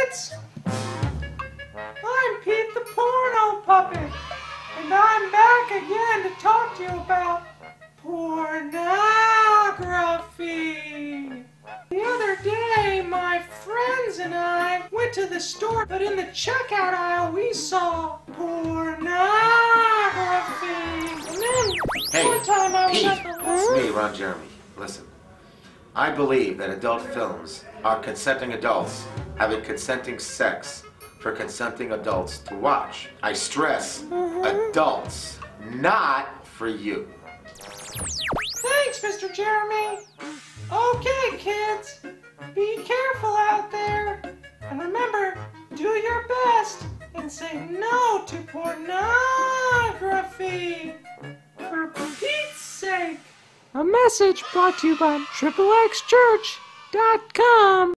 kids! I'm Pete the Porno Puppet, and I'm back again to talk to you about pornography. The other day, my friends and I went to the store, but in the checkout aisle, we saw pornography. And then, one time I was Pete, at the... it's me, Ron Jeremy. Listen, I believe that adult films are consenting adults having consenting sex for consenting adults to watch. I stress, adults, not for you. Thanks, Mr. Jeremy. Okay, kids, be careful out there. And remember, do your best and say no to pornography. For Pete's sake. A message brought to you by XXXchurch.com.